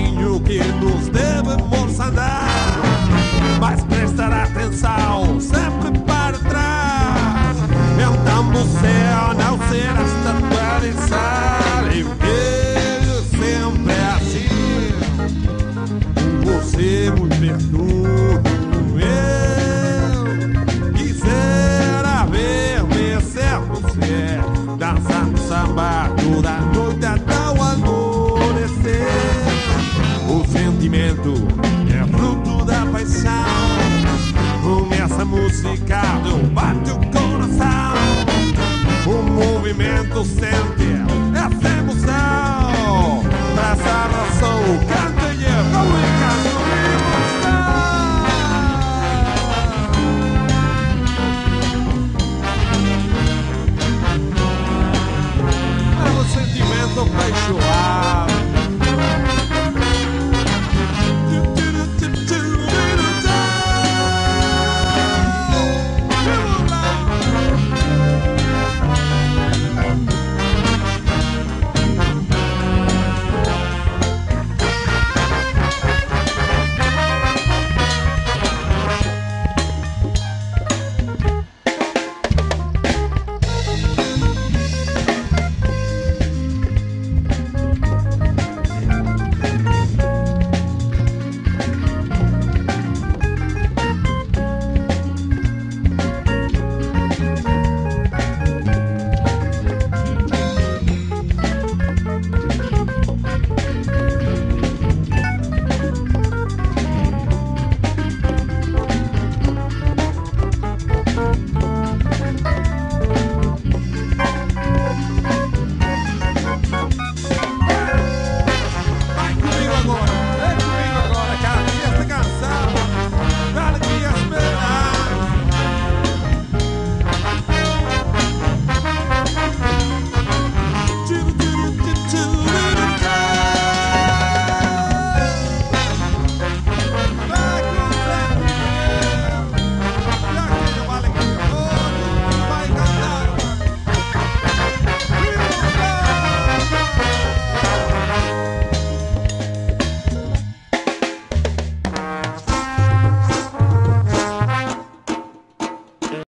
caminho que nos devemos andar, mas prestar atenção sempre para trás. Então você não será atualizar. Eu vejo sempre assim, você me perturba. Eu quisera ver-me ser você dançando samba toda noite até o amanhecer. O sentimento é fruto da paixão. Com essa música eu bato o coração. O movimento sente